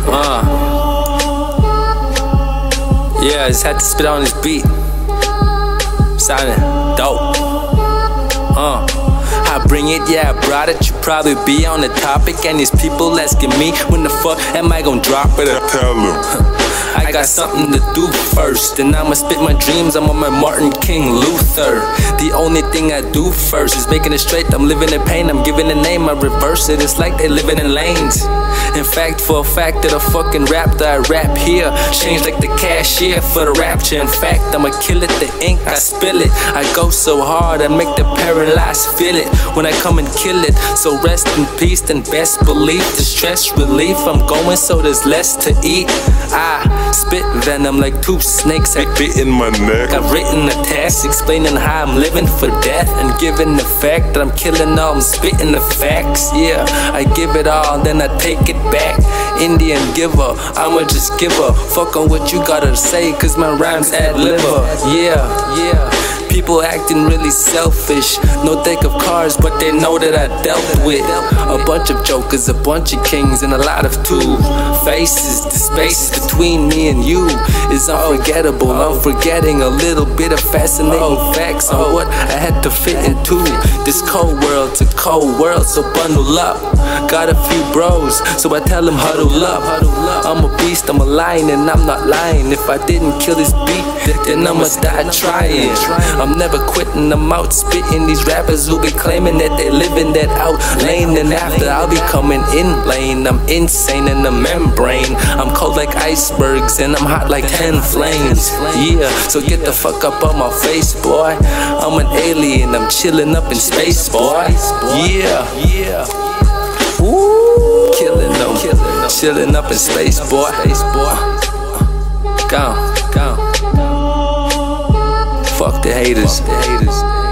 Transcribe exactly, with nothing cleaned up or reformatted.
Uh. Yeah, I just had to spit on this beat. Sounding dope. Uh. I bring it, yeah, I brought it. You probably be on the topic, and these people asking me when the fuck am I gonna drop it? Tell them. I got something to do first, and I'ma spit my dreams. I'm on my Martin King Luther. The only thing I do first is making it straight. I'm living in pain, I'm giving a name, I reverse it. It's like they living in lanes. In fact, for a fact that I fucking rap that I rap here, change like the cashier for the rapture. In fact, I'ma kill it, the ink, I spill it. I go so hard, I make the paralyzed feel it when I come and kill it. So rest in peace, and best belief, the stress relief. I'm going so there's less to eat. I spit venom like two snakes I bit in my neck. I've written a text explaining how I'm living for death, and given the fact that I'm killing all, I'm spitting the facts. Yeah, I give it all, then I take it back. Indian giver, I'ma just give a fuck on what you gotta say, cause my rhymes ad liver. Yeah, yeah. People acting really selfish. No deck of cards, but they know that I dealt with a bunch of jokers, a bunch of kings, and a lot of two faces. The space between me and you is unforgettable. I'm forgetting a little bit of fascinating facts on what I had to fit into this cold world. It's a cold world, so bundle up. Got a few bros, so I tell them huddle up. I'm a beast, I'm a lion, and I'm not lying. If I didn't kill this beat, then I must die trying. I'm never quitting, I'm out spitting. These rappers who be claiming that they living that out lane, and after I'll be coming in lane. I'm insane in the membrane. I'm cold like icebergs, and I'm hot like ten flames. Yeah, so get the fuck up on my face, boy. I'm an alien, I'm chilling up in space, boy. Yeah, yeah. Ooh, killing them, chilling up in space, boy. Gone, gone. Fuck the haters.